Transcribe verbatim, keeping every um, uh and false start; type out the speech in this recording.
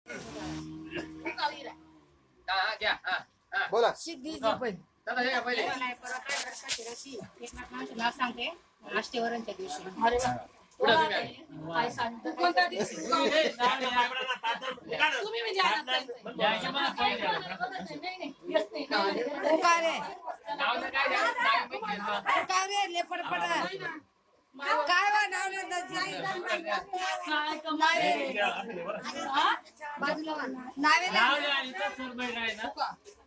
हा घ्या हा हा बोला सिद्धीची पण चला हे पहिले नाव सांगते अष्टवरांच्या दिवशी पुढे तुम्ही काय सांगतो कोणत्या दिवशी तुम्ही म्हणजे काय रे काय रे लेपडपट काय वा नाव बाजूला नावे